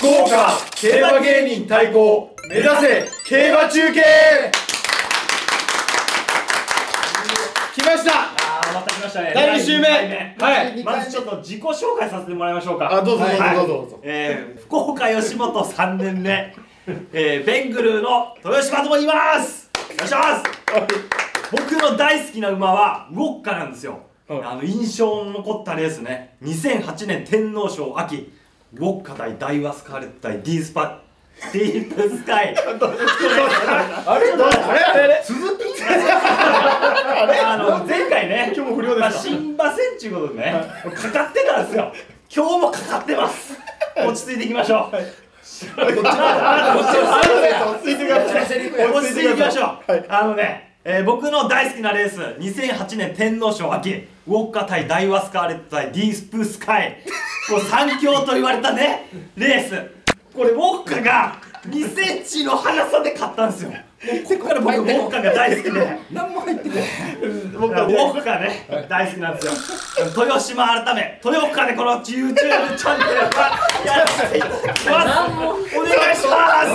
福岡競馬芸人対抗目指せ競馬中継。来ました。 また来ましたね。 第2週目。はい。 まずちょっと自己紹介させてもらいましょうか。 あ、どうぞどうぞどうぞ。 福岡吉本3年目、ベングルーの豊島とも言います。お願いします。僕の大好きな馬はウォッカなんですよ。印象の残ったレースね。2008年天皇賞秋、ウォッカ対ダイワスカーレット対ディープスカイ。 あれ鈴木前回ね、 今日も不良ですか。 新馬戦っていうことでね、かかってたんですよ。今日もかかってます。落ち着いていきましょう。落ち着いていきましょう。僕の大好きなレース、2008年天皇賞秋、ウォッカ対ダイワスカーレット対ディープスカイ、もう最強と言われたねレース。これウォッカが2センチの速さで勝ったんですよ。ここから僕ウォッカが大好きで、 何も入ってない。 僕はウォッカね大好きなんですよ。豊島改め豊岡でこの YouTube チャンネルはやらせていただきます。お願いし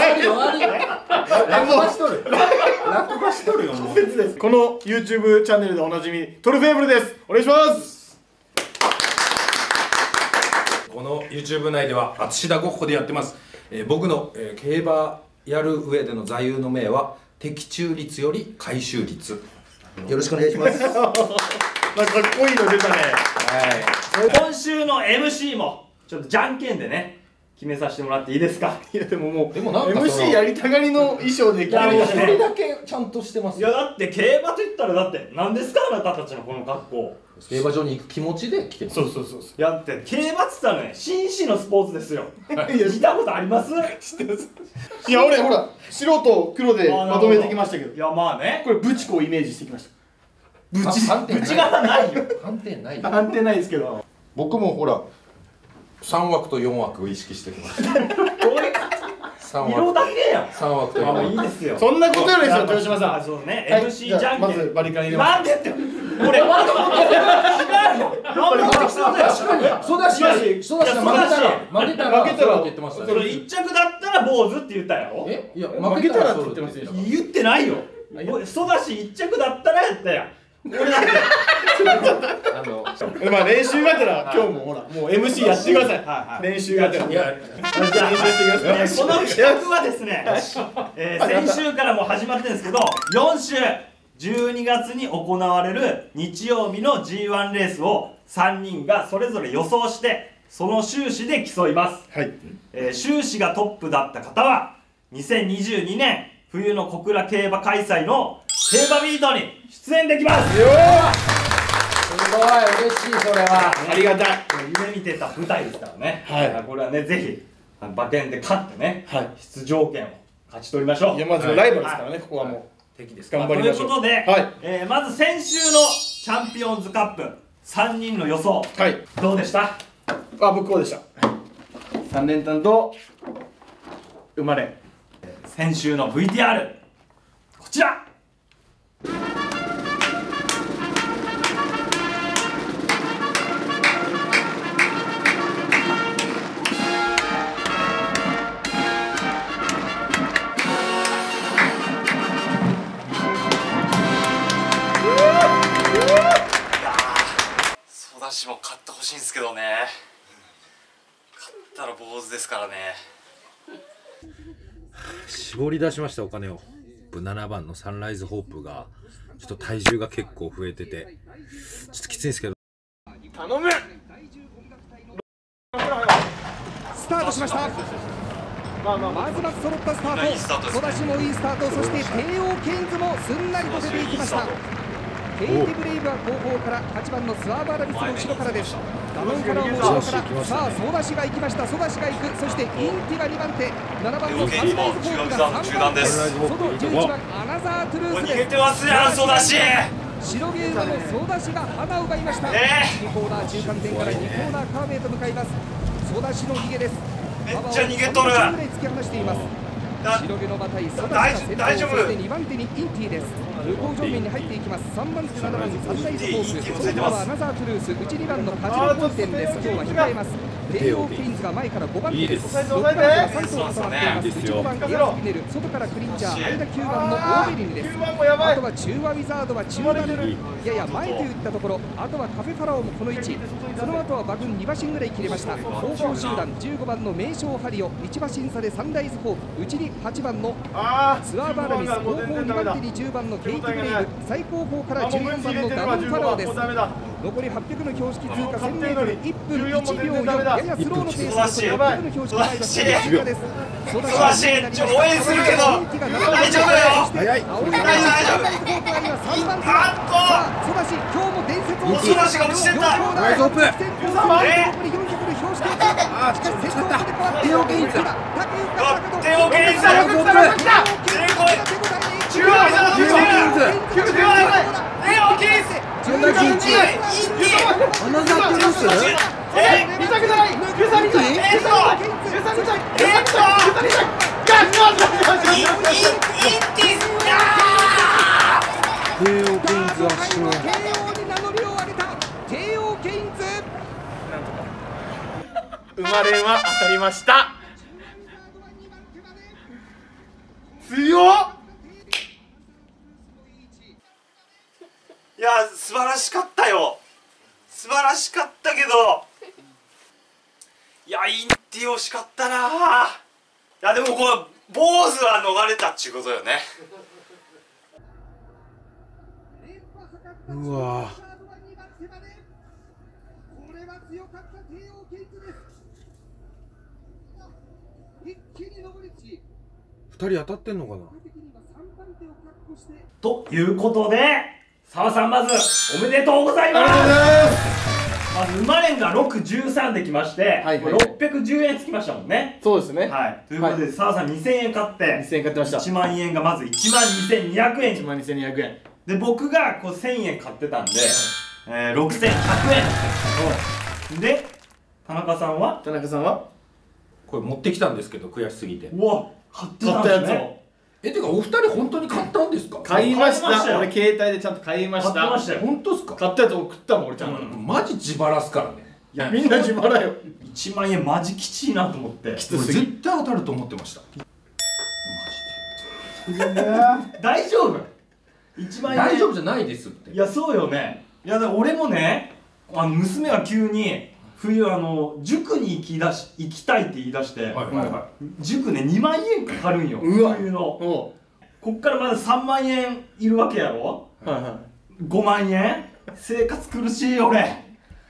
ます。 落馬しとるよもう。 この YouTube チャンネルでおなじみトルフェーブルです。お願いします。 この YouTube 内では淳田ゴッホでやってます。僕の、競馬やる上での座右の銘は的中率より回収率。よろしくお願いします。 なんかかっこいいの出たね。 はい。今週の MC もちょっとじゃんけんでね決めさせてもらっていいですか。 いやでももうなんか MC やりたがりの衣装で来てる。 一人だけちゃんとしてます。 いやだって競馬と言ったらだって何ですかあなたたちのこの格好。 競馬場に行く気持ちで来てます。 そう。 いやだって競馬っつったらね紳士のスポーツですよ。見たことあります？ 知ってます。いや俺ほら白と黒でまとめてきましたけど。 いやまあね。 これブチコをイメージしてきました。 ブチがないよ。 判定ないよ。 判定ないですけど。 僕もほら3枠と4枠を意識してきました。 色だけやん。 3枠と4枠。 いいですよ。 そんなことよりですよ豊島さん。 そうね。MC じゃんけん。 まずバリカン入れます。 なんでって俺まだ違うよ。なんで持ってきたんだよ。 確かに。ソダシが負けたらって言ってましたね。 それ1着だったら坊主って言ったやろ。 いや負けたらって言ってますよ。 言ってないよ。ソダシ1着だったらやったやん。俺だって。 まあ練習がてら今日もほらもう MC やってください。練習がてら。じゃあ練習してください。 この企画はですね、先週からもう始まってるんですけど、4週12月に行われる日曜日の G1 レースを3人がそれぞれ予想してその収支で競います。 はい。 収支がトップだった方は2022年冬の小倉競馬開催の競馬ビートに出演できます。 すごい嬉しい。それはありがたい。 夢見てた舞台ですからね。 はい。 これはねぜひ馬券で勝ってね、出場権を勝ち取りましょう。 いやまずライバルですからね、ここはもう敵です。 頑張りましょう。 ということで、まず先週のチャンピオンズカップ3人の予想、どうでした？ 僕こうでした。3連単と生まれ。 先週の VTR こちら。ソダシも勝ってほしいんですけどね。勝ったら坊主ですからね。 絞り出しましたお金を。7番のサンライズホープがちょっと体重が結構増えててちょっときついんですけど。 頼む。 スタートしました。まずまず揃ったスタート。ソダシもいいスタート。そして帝王ケインズもすんなりと出ていきました。ケイティブレイブは後方から8番のスワーバーラビスの後ろからです。ダノンからも後ろから。さあソダシが行きました。ソダシが行く。そしてインティが2番手、7番のサンライズホープが3番手、外11番アナザートゥルースです。 逃げてますやんソダシ。 白毛馬のソダシが花を奪いました。2コーナー中間点から2コーナーカーブへと向かいます。ソダシの逃げです。 めっちゃ逃げとる。 突き放しています。白毛の馬体ソダシが先頭、そして2番手にインティです。向こう上面に入っていきます。3番手7番サンライズホープ、外側はアナザートゥルース、内2番のカジノ本店です。今日は控えます。 帝王ケインズが前から5番手です。 いいです 6番手は3頭が固まっています。 いいですよ 1番エアスピネル、外からクリンチャー、間9番のオーベリンです。あとは中和ウィザードは中盤やや前で打ったところ、あとはカフェファラオもこの位置、その後は馬群2馬身ぐらい切れました。後方集団15番の名将ハリオ、1馬身差でサンライズホープ、内に8番のツアーバーラミス、後方2番手に10番のケイト・ブレイブ、最後方から14番のダブルファラオです。残り800の標識通過 1000m、1分1秒4、ややスローのペースで800の標識前橋通過です。 素晴らしい。応援するけど大丈夫だよ。 早い。青い大丈夫。3番手。さあ、ソダシ、今日も伝説をソダシが落ちてた。 ナイスオープン。残り400の標識を通過。しかし先頭まで変わって。テオケインズ。 テオケインズ。中央イザード。テオケインズ。 アナザーってます？ 生まれは当たりました。強っ。 いや、素晴らしかったよ。素晴らしかったけど、いや、インティ惜しかったな。いや、でもこの坊主は逃れたっちゅうことよね。 うわ2人当たってんのかな。 ということで、澤さん、まずおめでとうございます。まず生まれんが613できまして、610円つきましたもんね。 そうですね。 はい。ということで、澤さん2000円買って、 2000円買ってました。 1万円がまず12200円。 1万2200円。 で、僕がこう1000円買ってたんで、6100円。で、田中さんはこれ持ってきたんですけど悔しすぎて。 うわ、買ってたんですね。 てかお二人本当に買ったんですか？ 買いました。俺携帯でちゃんと買いました。 買ってましたよ。 本当ですか？ 買ったやつ送ったもん俺ちゃんと。 マジ自腹っすからね。 いやみんな自腹よ。 1万円マジきちいなと思って。 きつすぎ。絶対当たると思ってました。 大丈夫？1万円大丈夫じゃないですって。 いや、そうよね。いや、俺もね、娘が急に冬塾に行きたいって言い出して、塾ね2万円かかるんよ。冬のこっからまだ3万円いるわけやろ。5万円生活苦しいよ俺。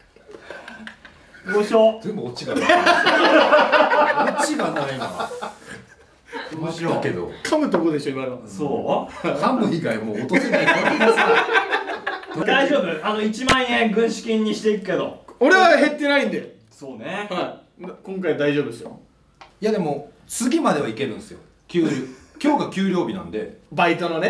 どうしよう。 全部オチがない。オチがないな。 どうしよう。 だけど噛むとこでしょ今の。 そう？ 噛む以外もう落とせないからさ。 大丈夫。1万円軍資金にしていくけど。 俺は減ってないんで。 そうね。 はい。今回大丈夫ですよ。 いやでも次まではいけるんですよ。今日が給料日なんで。 バイトのね。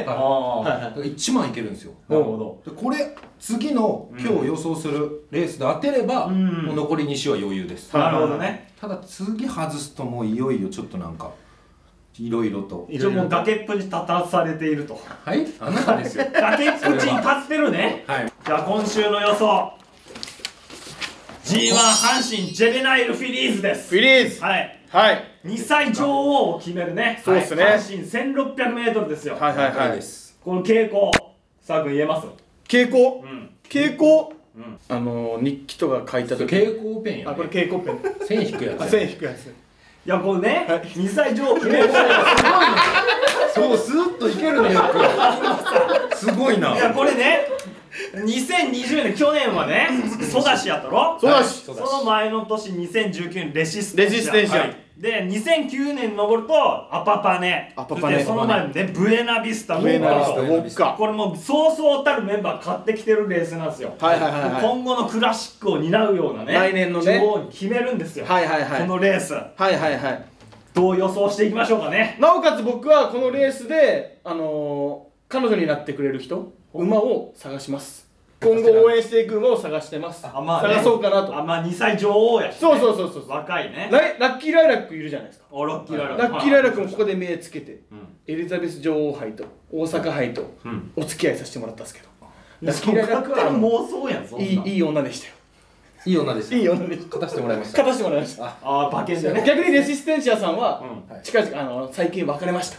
1万いけるんですよ。 なるほど。 これ次の今日予想するレースで当てればもう残り2週は余裕です。 なるほどね。 ただ次外すともういよいよちょっとなんかいろいろと。 一応もう崖っぷちに立たされていると。 はい。あなたですよ。 崖っぷちに立ってるね。 はい。 じゃあ今週の予想。G1 阪神ジェベナイルフィリーズです。 フィリーズ。 はい。 はい。 2歳女王を決めるね。 そうですね。 阪神 1600m ですよ。 はいはいはい。 この傾向、さあ君言えます？ 傾向？傾向？日記とか書いた時。 蛍光ペンや。 これ蛍光ペン。 線引くやつ。 線引くやつ。 いやこれね、2歳女王決める。 そうスーッといけるねよく。すごいな。 いやこれね。2020年去年はね、ソダシやったろ。 ソダシ。 その前の年2019年レシステンシア。 で2009年登るとアパパネ。その前ねブエナビスタ。 ブエナビスタ。 これもうそうそうたるメンバー買ってきてるレースなんですよ。今後のクラシックを担うようなね。 来年のね。 女王に決めるんですよ。このレース。どう予想していきましょうかね。 なおかつ僕はこのレースで彼女になってくれる人。馬を探します。今後応援していく馬を探してます。探そうかなと。 2歳女王やし。 そう若いね。 ラッキーライラックいるじゃないですか。 ラッキーライラックもここで目つけてエリザベス女王杯と大阪杯とお付き合いさせてもらったんですけど、 ラッキーライラックは妄想やん。 いい女でしたよ。 いい女でした。 いい女でした。 勝たせてもらいました。 勝たせてもらいました。 ああ、馬券でね。 逆にレシステンシアさんはうん近々最近別れました。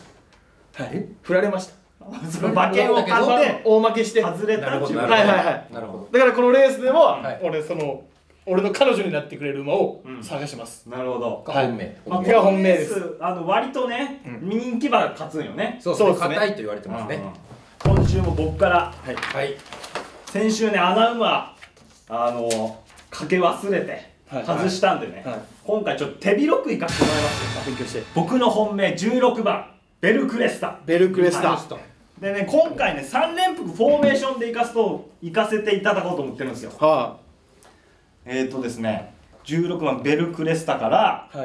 はい。振られました。 その馬券を買って大負けして。 外れたっていう。 はいはいはい。 なるほだからこのレースでもはい俺の彼女になってくれる馬を探します。 なるほど。 ど。本命。 まあ、 が本命です。 割とね、人気馬が勝つんよね。 そうですね。硬いと言われてますね。 今週も僕からはい。 先週ね、穴馬かけ忘れて外したんでね、今回ちょっと手広くいかせてもらいますよ。 勉強して。 僕の本命16番ベルクレスタ。 ベルクレスタ。 でね、今回ね3連複フォーメーションで行かせていただこうと思ってるんですよ。 はですね、16番ベルクレスタからい。はい。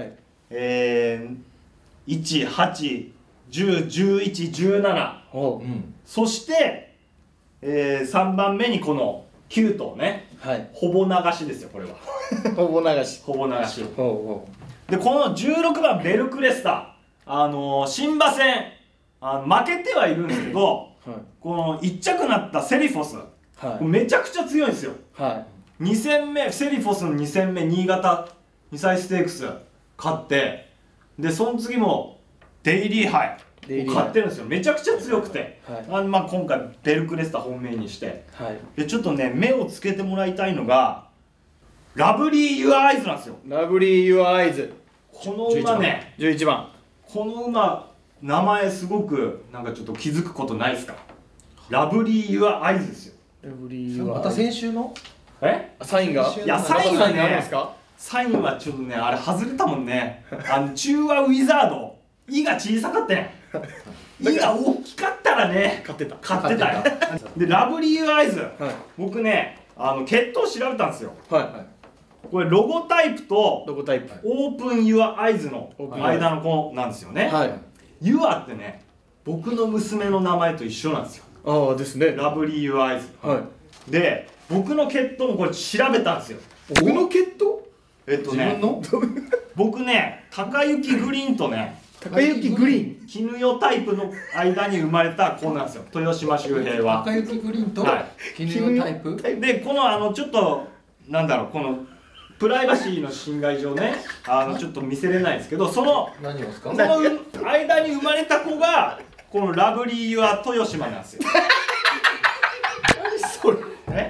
1、8、10、11、17、 おう。 そして、3番目にこの9頭ね、 はい。 ほぼ流しですよ、これは。 ほぼ流し。 ほぼ流し。 おうおで、この16番ベルクレスタ、新馬戦、負けてはいるんですけど、 う。はい。 この1着になったセリフォス、 はい。 めちゃくちゃ強いんですよ。 は 2戦目、セリフォスの2戦目、新潟2歳ステークス勝って、で、その次もデイリーハイデイリーハイ勝ってるんですよ。めちゃくちゃ強くて、 はいまあ、今回ベルクレスタ本命にしてい。はい。 でちょっとね目をつけてもらいたいのがラブリー・ユア・アイズなんですよ。 ラブリー・ユア・アイズ。 この馬ね、 11番。 この馬名前すごくなんかちょっと気づくことないですか？ラブリー・ユア・アイズですよ。 ラブリー・ユア・また先週のサインがいやサインはねあるんですか？ サインはちょっとねあれ外れたもんね。中和ウィザード「い」が小さかったやん。「い」が大きかったらね勝ってた。 勝ってたよ。でラブリー・ユア・アイズ、 はい。 僕ね血統調べたんですよ。 はこれロゴタイプとい。ロゴタイプ。 オープン・ユア・アイズのオープン間の子なんですよね。 はい。 ユアってね僕の娘の名前と一緒なんですよ。 ああですね。 ラブリー・ユア・アイズ。 はい。 で僕の血統もこれ調べたんですよ。 僕の血統？ 自分の僕ね高雪グリーンとね高雪グリーン。 絹代タイプの間に生まれた子なんですよ、豊島周平は。 赤雪グリーンとはい絹代タイプ。 でこのちょっとなんだろうこのプライバシーの侵害上ねちょっと見せれないですけどその何をですか？ この間に生まれた子がこのラブリー・ユア・豊島なんですよ。 何それ？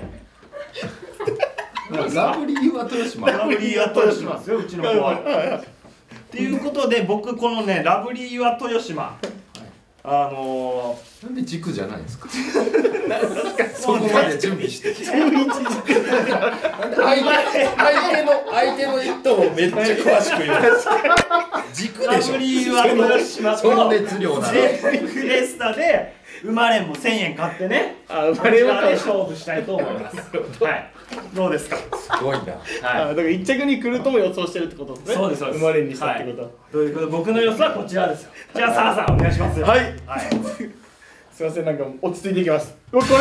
ラブリー・ユア・豊島。 ラブリー・ユア・豊島ですようちの子は。っていうことで僕このねラブリー・ユア・豊島なんで軸じゃないんですか？そこまで準備して。相手の一頭をめっちゃ詳しく言う。軸でしょ。 ラブリー・ユア・豊島そのと熱量なの。 ベルクレスタで生まれんも1000円買ってね生まれんもこちらで勝負したいと思います。はいどうですか？ すごいな。 はいだから一着に来るとも予想してるってことですね。 そうですそうです生まれにしたってこと。 ということで僕の予想はこちらですよ。じゃあサラさんお願いしますよ。 はい。 はいすいませんなんか落ち着いていきます。これ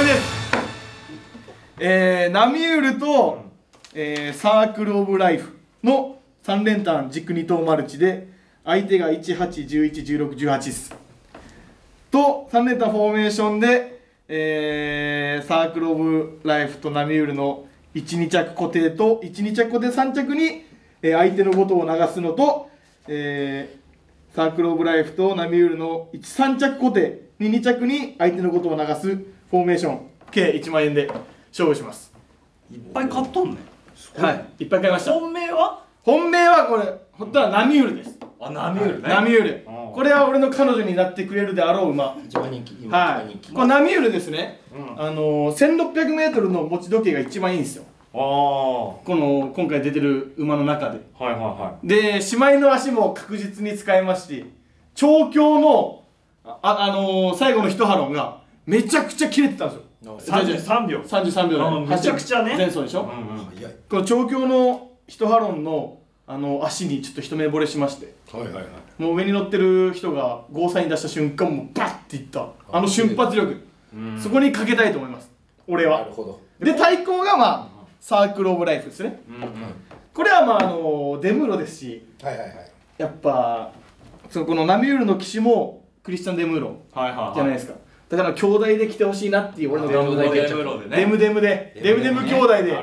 です。ナミュールと、サークルオブライフの3連単軸2頭マルチで相手が1、8、11、16、18です。と3連単フォーメーションで、サークルオブライフとナミュールの1、2着固定と1、2着固定3着に、相手のことを流すのと、サークルオブライフとナミュールの1、3着固定に2着に相手のことを流すフォーメーション計1万円で勝負します。 いっぱい買っとんね。 はいいっぱい買いました。 本命は本命はこれほったらナミュールです。 ナミュールね。 ナミュールうんこれは俺の彼女になってくれるであろう馬。 一番人気。今はい一番人気。 これナミュールですね、 うん 1600m の持ち時計が一番いいんですよこの今回出てる馬の中で。 はいはいはでしまいの足も確実に使えますし調教の最後の一ハロンがめちゃくちゃ切れてたんですよ。 33秒。 33秒でめちゃくちゃね前走でしょ、 早い。 この調教の一ハロンの足にちょっと一目惚れしまして、 はいはいはい。 もう上に乗ってる人がゴーサイン出した瞬間もうバッていった瞬発力、そこにかけたいと思います俺は。 なるほど。 で対抗がサークルオブライフですね。これはデムーロですしはいはいはい。 やっぱこのナミュールの騎手もクリスチャン・デムーロはいはい。 じゃないですか。だから兄弟で来てほしいなっていう俺の願望でデムロでね。 デムデム兄弟でなるほど。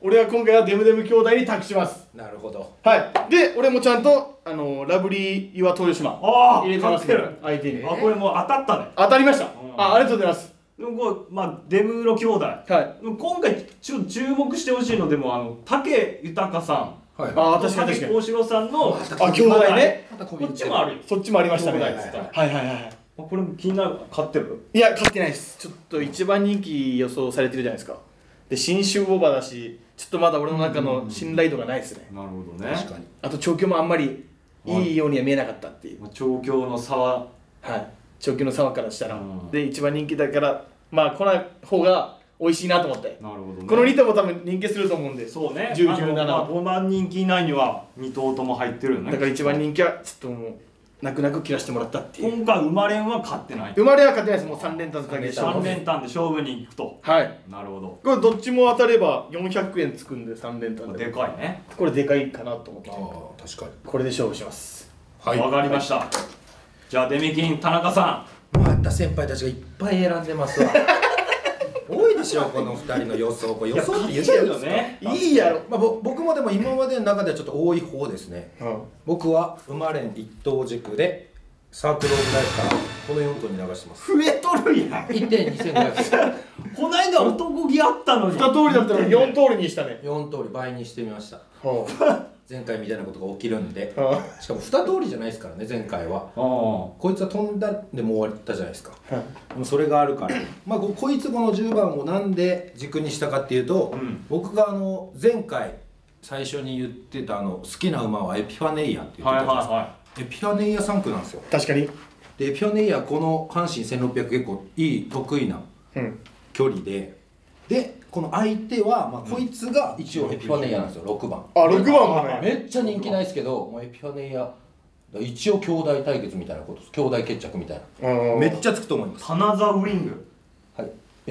俺は今回はデムデム兄弟に託します。 なるほど。 はいで俺もちゃんとラブリー岩豊島ああ、 入れてますね、相手に。 あ、これもう当たったね。 当たりました。ありがとうございます。 でもこれ、まあ、デムロ兄弟。 はい。 今回、ちょっと注目してほしいのでも、武豊さん。 はい。 ああ、確かに確かに。 武幸四郎さんの。 あ、兄弟ね。 こっちもあるよ。 そっちもありましたね。 兄は弟っつったらいはいはい。 これも気になる。勝ってる？ いや、勝ってないです。ちょっと一番人気予想されてるじゃないですか。で、新州オーバーだし、ちょっとまだ俺の中の信頼度がないですね。 なるほどね。 確かに。 あと調教もあんまりいいようには見えなかったっていう。 調教の差は。 はい。調教の差からしたら。 うん、 で、一番人気だから、まあ来ない方が美味しいなと思って。 なるほどね。 この2頭も多分人気すると思うんで。 そうね。 10、17。 5番人気以内には2頭とも入ってるよね。 だから一番人気はちょっともう泣く泣く切らしてもらったっていう。 今回生まれんは勝ってない。 生まれは勝ってないです。もう3連単だけで 3連単で勝負に行くと。 はい。 なるほど。 これどっちも当たれば400円つくんで3連単で。 でかいね。 これでかいかなと思って。 ああ、確かに。 これで勝負します。 はい。 わかりました。じゃあデミキン田中さまた先輩たちがいっぱい選んでますわ。多いでしょこの2人の予想。これ予想って言っちゃうんですね。 いいやろ。 まあ僕もでも今までの中ではちょっと多い方ですね。僕は生まれん一等軸でサークルオブライフからこの4頭に流してます。 ん。増えとるやん。 1.2500円。 こないだ男気あったのに。 2通りだったら4通りにしたね。 4通り倍にしてみました。 は前回みたいなことが起きるんで。 あしかも2通りじゃないですからね前回は。こいつは飛んだでもう終わったじゃないですか。もうそれがあるから、まあ、こいつこの10番をなんで軸にしたかっていうと、僕が前回最初に言ってた好きな馬はエピファネイアって言ってたじゃないですか。エピファネイア3区なんですよ。 確かに。 でエピファネイアこの阪神1600結構いい得意な距離で、この相手は、まあ、こいつが一応エピファネイアなんですよ6番。 あ、6番もね。 めっちゃ人気ないですけど、もうエピファネイア一応兄弟対決みたいなことです。兄弟決着みたいな。めっちゃつくと思います。 タナザウィング。 はい。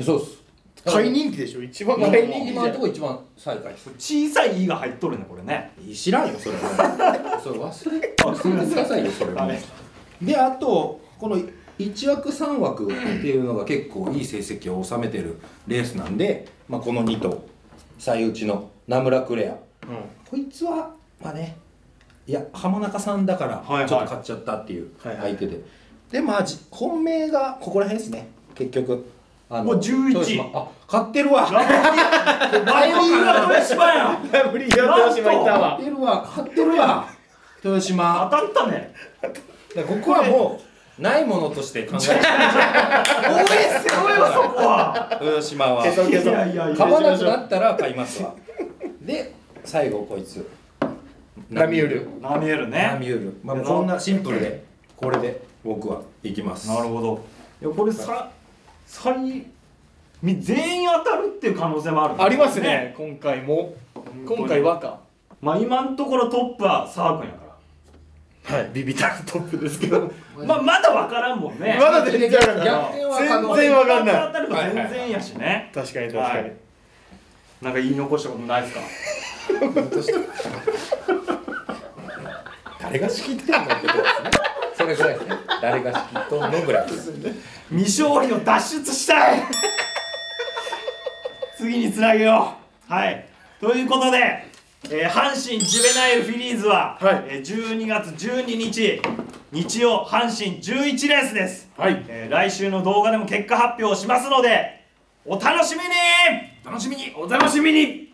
そうです。 買い人気でしょ。一番買い人気今のところ一番最下位です。 小さい「い」が入っとるねこれね。 知らんよそれ。それ忘れてくださいよそれも。であとこの1枠3枠っていうのが結構いい成績を収めてるレースなんで、まあ、この2頭最内の名村クレア、こいつはまあね、いや浜中さんだからちょっと勝っちゃったっていう相手で、でまあ本命がここら辺ですね結局。 もう11。 あ、勝ってるわ。 ラブリーは豊島やん。 ラブリーは豊島いたわ。 勝ってるわ。豊島。 当たったね。 ここはもうないものとして考えて。 応援せろよそこは。 豊島は。買わなくなったら買いますわ。で最後こいつ。 ナミュール。 ナミュールね。 ナミュール。まあこんなシンプルでこれで僕はいきます。 なるほど。いやこれ全員当たるっていう可能性もある、 ありますね。今回も。今回はか。 まあ今のところトップはサー君やから。 はい、ビビたるトップですけど。 まだ分からんもんね。 まだ全然分かんない。全然分かんない。 当たるか全然やしね。 確かに確かに。 なんか言い残したことないですか。 誰が仕切ってんのってことですね。それぐらいですね。誰が仕切っとんのぐらいですね。 未勝利を脱出したい。次につなげよう。はい。ということで、阪神ジュベナイルフィリーズは、12月12日日曜阪神11レースです。はい。来週の動画でも結果発表しますので、お楽しみに。 楽しみに。 お楽しみに。